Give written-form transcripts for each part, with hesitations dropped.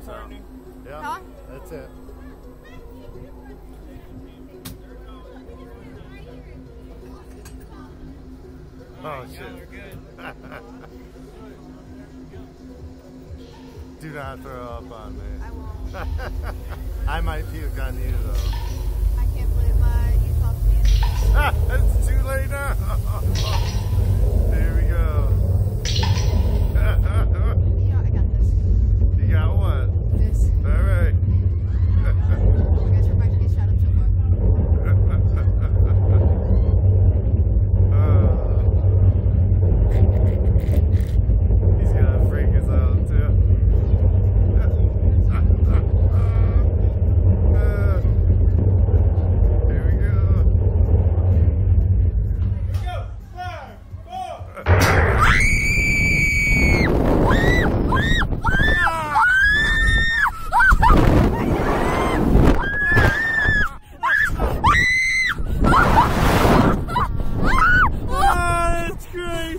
So, yeah, Huh? that's it. Oh shit. Do not throw up on me. I won't. I might puke on you though. I can't believe you talked me into this. It's too late now. Here we go. Yeah, I got this. You got what? This. All right. You guys are about to get shot up so far. He's gonna freak us out too. Here we go. That's great.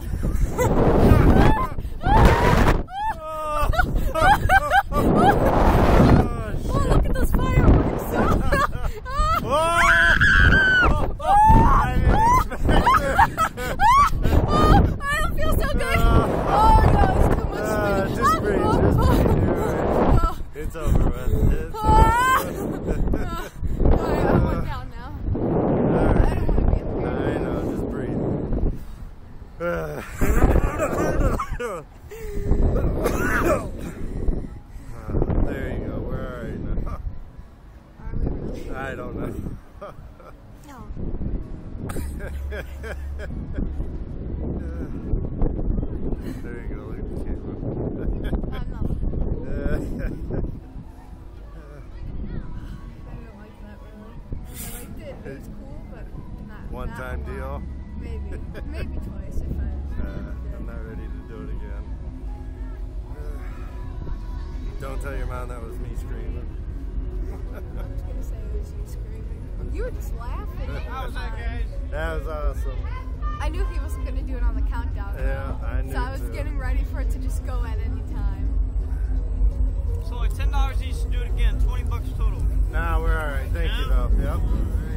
Oh, look at those fireworks! I didn't expect it. I don't feel so good. Oh no, it's too much speed. Just breathe, just breathe. You're right. It's over with. It's Alright, I'm going down now. I don't want to be in I here. know, just breathe. There you go. Where are you now? Are we really? I don't know. No. There you go. Look at the camera. I'm not. I don't like that really. I liked it. It was cool, but not. One-time not a lot. deal? Maybe twice if I. I'm not ready to do it again. Don't tell your mom that was me screaming. I was gonna say it was you screaming. You were just laughing. How was that, guys? That was awesome. I knew he wasn't gonna do it on the countdown. Yeah, I knew So I was too. getting ready for it to just go at any time. So like $10 each to do it again, $20 total. Nah, we're alright. Thank you though. Yep.